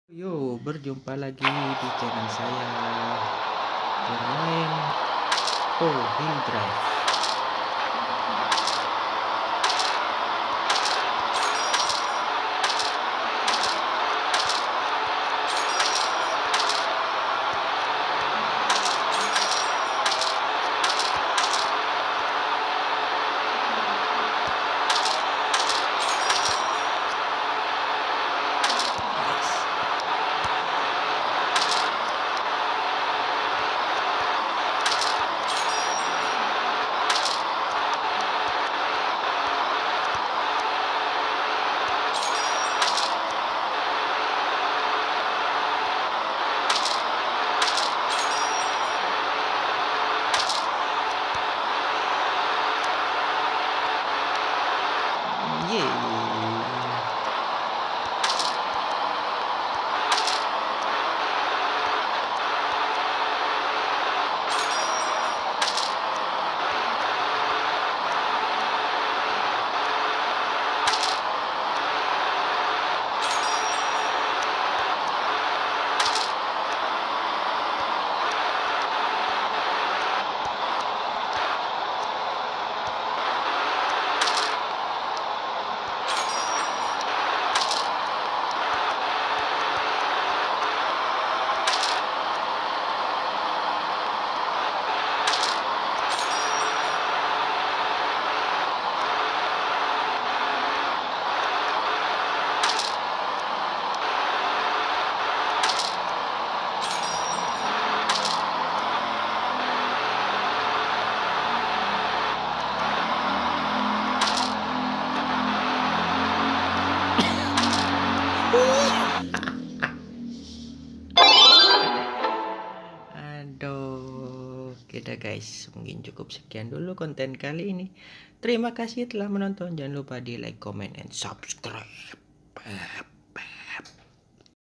Yo, berjumpa lagi di channel saya bermain Hill Drive. Yeay. Aduh, kita guys, mungkin cukup sekian dulu konten kali ini. Terima kasih telah menonton. Jangan lupa di like, comment, and subscribe.